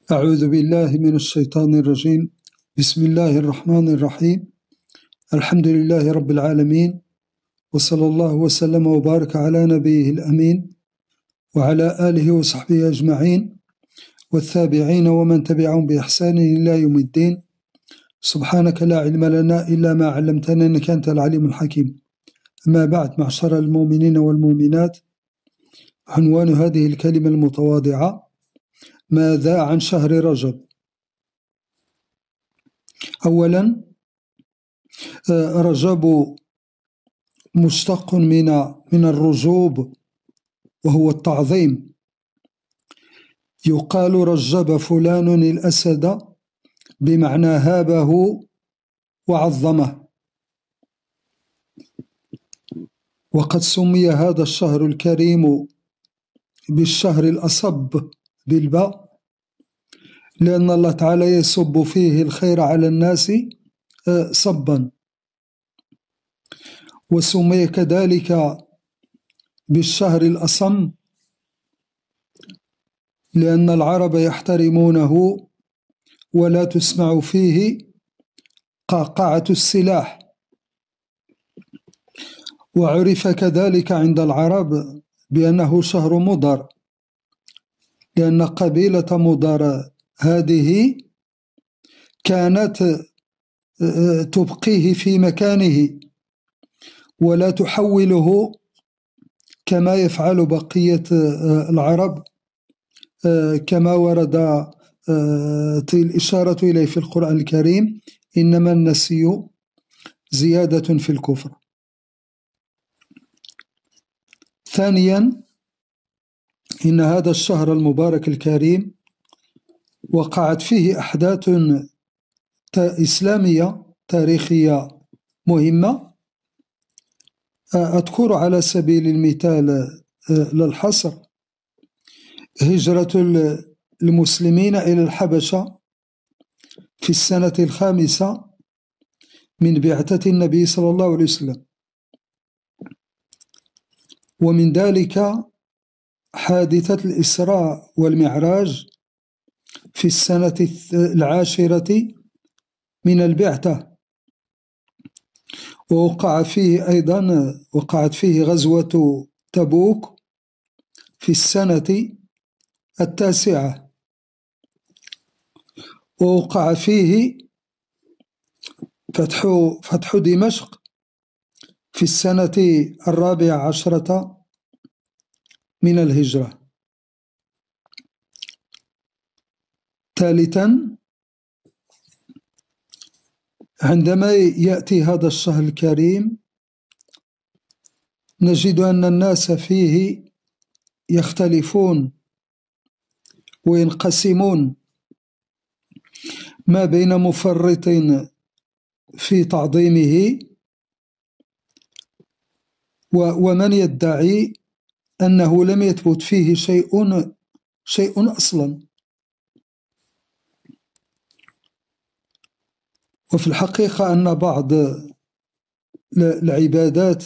أعوذ بالله من الشيطان الرجيم. بسم الله الرحمن الرحيم. الحمد لله رب العالمين، وصلى الله وسلم وبارك على نبيه الأمين وعلى آله وصحبه أجمعين والتابعين ومن تبعهم بإحسان إلى يوم الدين. سبحانك لا علم لنا إلا ما علمتنا إنك أنت العليم الحكيم. أما بعد، معشر المؤمنين والمؤمنات، عنوان هذه الكلمة المتواضعة: ماذا عن شهر رجب؟ أولا، رجب مشتق من الرجوب، وهو التعظيم. يقال رجب فلان الأسد، بمعنى هابه وعظمه. وقد سمي هذا الشهر الكريم بالشهر الأصب بالباء، لأن الله تعالى يصب فيه الخير على الناس صبا. وسمي كذلك بالشهر الأصم، لأن العرب يحترمونه ولا تسمع فيه قعقعة السلاح. وعرف كذلك عند العرب بأنه شهر مضر، لأن قبيلة مضر هذه كانت تبقيه في مكانه ولا تحوله كما يفعل بقية العرب، كما ورد الإشارة إليه في القرآن الكريم: إنما النسي زيادة في الكفر. ثانيا، إن هذا الشهر المبارك الكريم وقعت فيه أحداث إسلامية تاريخية مهمة. أذكر على سبيل المثال للحصر هجرة المسلمين إلى الحبشة في السنة 5 من بعثة النبي صلى الله عليه وسلم، ومن ذلك حادثة الإسراء والمعراج في السنة 10 من البعثة. وقعت فيه غزوة تبوك في السنة 9، ووقع فيه فتح دمشق في السنة 14 من الهجرة. ثالثا، عندما يأتي هذا الشهر الكريم نجد أن الناس فيه يختلفون وينقسمون، ما بين مفرط في تعظيمه ومن يدعي أنه لم يثبت فيه شيء أصلا. وفي الحقيقة أن بعض العبادات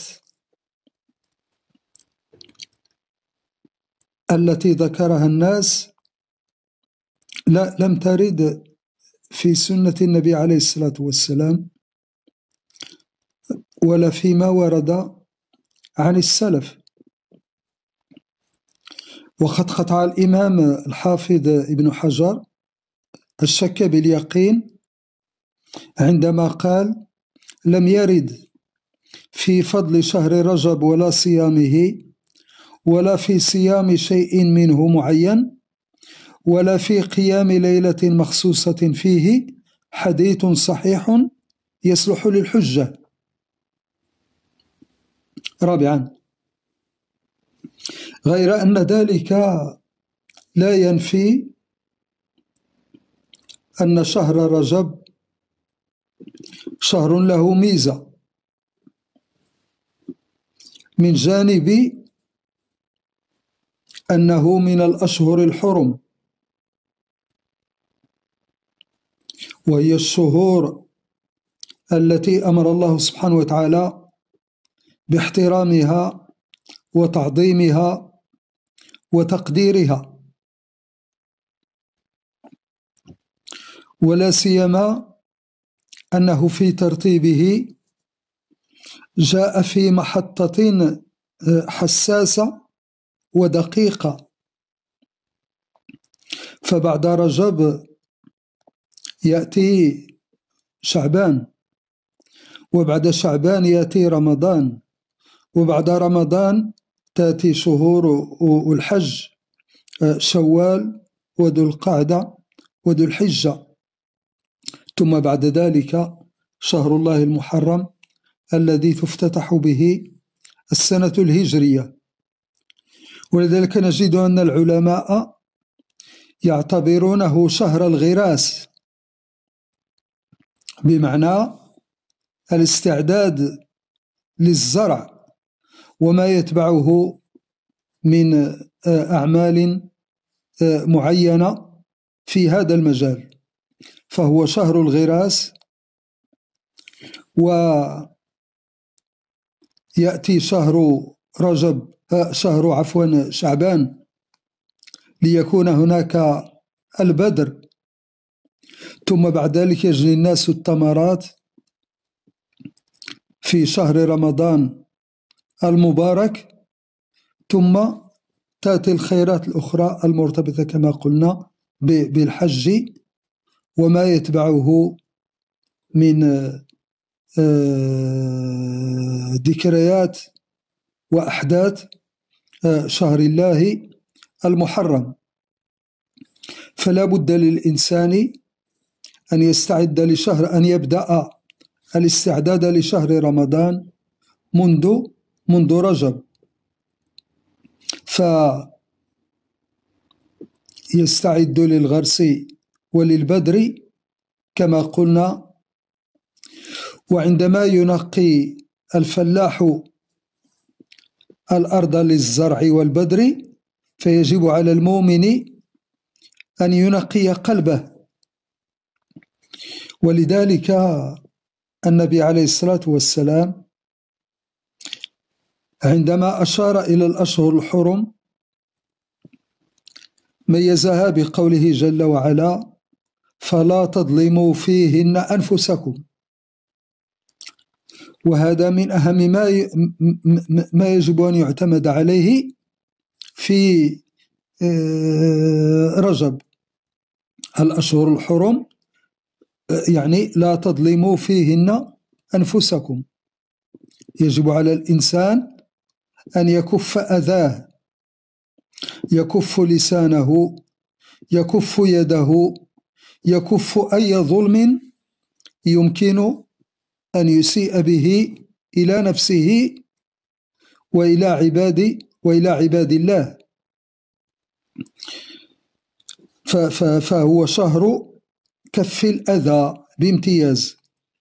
التي ذكرها الناس لم ترد في سنة النبي عليه الصلاة والسلام ولا فيما ورد عن السلف. وقد قطع الإمام الحافظ ابن حجر الشك باليقين عندما قال: لم يرد في فضل شهر رجب ولا صيامه ولا في صيام شيء منه معين ولا في قيام ليلة مخصوصة فيه حديث صحيح يصلح للحجة. رابعا، غير أن ذلك لا ينفي أن شهر رجب شهر له ميزة، من جانب أنه من الأشهر الحرم، وهي الشهور التي أمر الله سبحانه وتعالى باحترامها وتعظيمها وتقديرها. ولا سيما أنه في ترتيبه جاء في محطة حساسة ودقيقة، فبعد رجب يأتي شعبان، وبعد شعبان يأتي رمضان، وبعد رمضان تأتي شهور الحج، شوال وذو القعدة وذو الحجة، ثم بعد ذلك شهر الله المحرم الذي تفتتح به السنة الهجرية. ولذلك نجد أن العلماء يعتبرونه شهر الغراس، بمعنى الاستعداد للزرع وما يتبعه من أعمال معينة في هذا المجال، فهو شهر الغراس. ويأتي شهر شعبان ليكون هناك البدر، ثم بعد ذلك يجني الناس الثمرات في شهر رمضان المبارك، ثم تأتي الخيرات الأخرى المرتبطة كما قلنا بالحج وما يتبعه من ذكريات وأحداث شهر الله المحرم. فلا بد للإنسان أن يستعد أن يبدأ الاستعداد لشهر رمضان منذ رجب، فيستعد للغرس وللبدر كما قلنا. وعندما ينقي الفلاح الأرض للزرع والبدر فيجب على المؤمن أن ينقي قلبه، ولذلك النبي عليه الصلاة والسلام عندما أشار إلى الأشهر الحرم ميزها بقوله جل وعلا: فلا تظلموا فيهن أنفسكم. وهذا من أهم ما يجب أن يعتمد عليه في رجب، الأشهر الحرم، يعني لا تظلموا فيهن أنفسكم. يجب على الإنسان أن يكف أذاه، يكف لسانه، يكف يده، يكف أي ظلم يمكن أن يسيء به إلى نفسه وإلى عباد الله. فهو شهر كف الأذى بامتياز.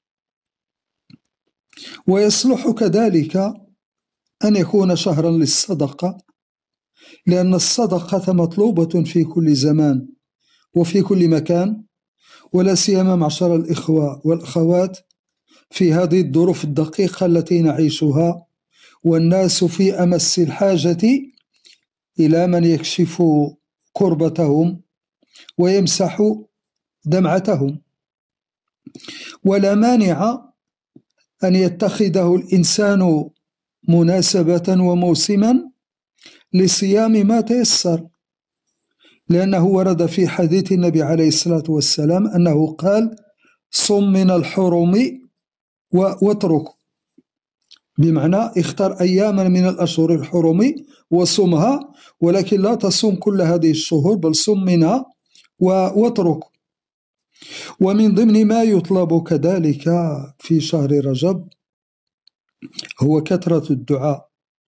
ويصلح كذلك أن يكون شهرا للصدقة، لأن الصدقة مطلوبة في كل زمان وفي كل مكان، ولا سيما معشر الإخوة والأخوات في هذه الظروف الدقيقة التي نعيشها، والناس في أمس الحاجة إلى من يكشف كربتهم ويمسح دمعتهم. ولا مانع أن يتخذه الإنسان مناسبة وموسما لصيام ما تيسر، لأنه ورد في حديث النبي عليه الصلاة والسلام أنه قال: صم من الحرم واترك، بمعنى اختر أياما من الأشهر الحرم وصمها، ولكن لا تصوم كل هذه الشهور، بل صم منها واترك. ومن ضمن ما يطلب كذلك في شهر رجب هو كثرة الدعاء.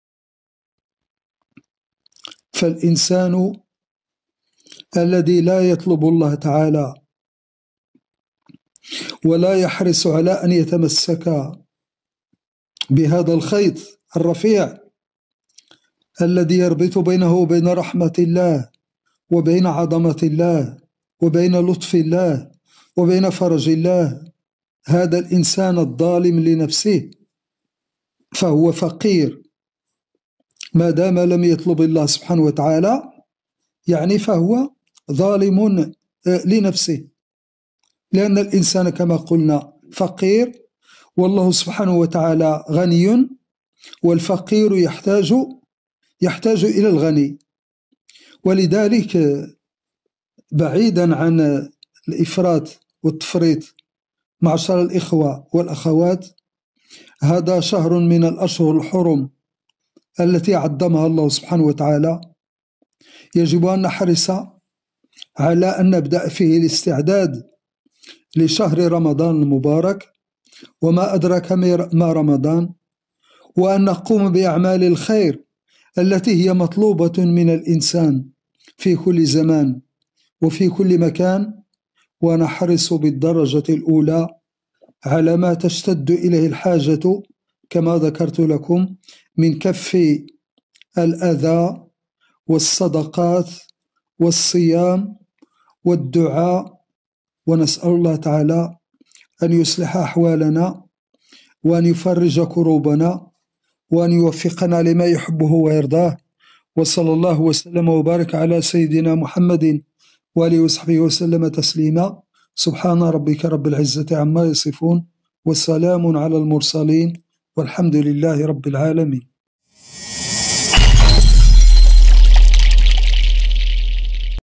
فالإنسان الذي لا يطلب الله تعالى ولا يحرص على أن يتمسك بهذا الخيط الرفيع الذي يربط بينه وبين رحمة الله وبين عظمة الله وبين لطف الله وبين فرج الله، هذا الإنسان الظالم لنفسه فهو فقير ما دام لم يطلب الله سبحانه وتعالى، يعني فهو ظالم لنفسه. لأن الإنسان كما قلنا فقير، والله سبحانه وتعالى غني، والفقير يحتاج إلى الغني. ولذلك بعيدا عن الإفراط والتفريط معشر الإخوة والأخوات، هذا شهر من الأشهر الحرم التي عظمها الله سبحانه وتعالى، يجب أن نحرص على أن نبدأ فيه الاستعداد لشهر رمضان المبارك، وما أدرك ما رمضان، وأن نقوم بأعمال الخير التي هي مطلوبة من الإنسان في كل زمان وفي كل مكان، ونحرص بالدرجة الأولى على ما تشتد إليه الحاجة كما ذكرت لكم من كف الأذى والصدقات والصيام والدعاء. ونسأل الله تعالى أن يصلح أحوالنا، وأن يفرج كروبنا، وأن يوفقنا لما يحبه ويرضاه. وصلى الله وسلم وبارك على سيدنا محمد وآله وصحبه وسلم تسليما. سبحان ربك رب العزة عما يصفون، والسلام على المرسلين، والحمد لله رب العالمين.